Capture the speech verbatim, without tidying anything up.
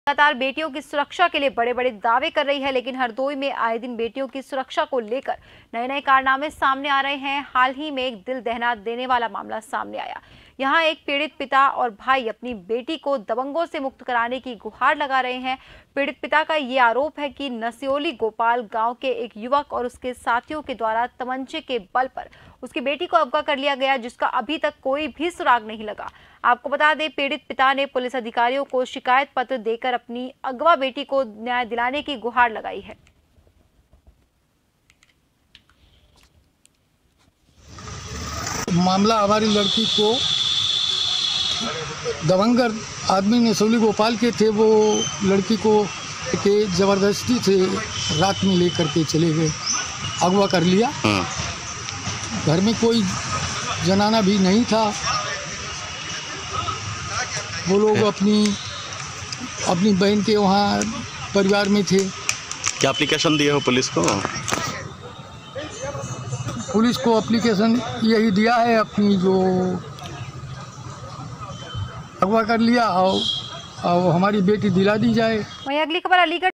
लगातार बेटियों की सुरक्षा के लिए बड़े बड़े दावे कर रही है, लेकिन हरदोई में आए दिन बेटियों की सुरक्षा को लेकर नए नए कारनामे सामने आ रहे हैं। हाल ही में एक दिल दहला देने वाला मामला सामने आया। यहां एक पीड़ित पिता और भाई अपनी बेटी को दबंगों से मुक्त कराने की गुहार लगा रहे हैं। पीड़ित पिता का ये आरोप है कि नसियोली गोपाल गांव के एक युवक और उसके साथियों के द्वारा तमंचे के बल पर उसकी बेटी को अगवा कर लिया गया, जिसका अभी तक कोई भी सुराग नहीं लगा। आपको बता दें, पीड़ित पिता ने पुलिस अधिकारियों को शिकायत पत्र देकर अपनी अगवा बेटी को न्याय दिलाने की गुहार लगाई है। मामला हमारी लड़की को दबंगर आदमी नसियोली गोपाल के थे। वो लड़की को के ज़बरदस्ती से रात में लेकर के चले गए, अगवा कर लिया। घर में कोई जनाना भी नहीं था। वो लोग अपनी अपनी बहन के वहाँ परिवार में थे। क्या एप्लीकेशन दिए हो पुलिस को? पुलिस को एप्लीकेशन यही दिया है, अपनी जो अगवा कर लिया और, और हमारी बेटी दिला दी जाए। वहीं अगली खबर अलीगढ़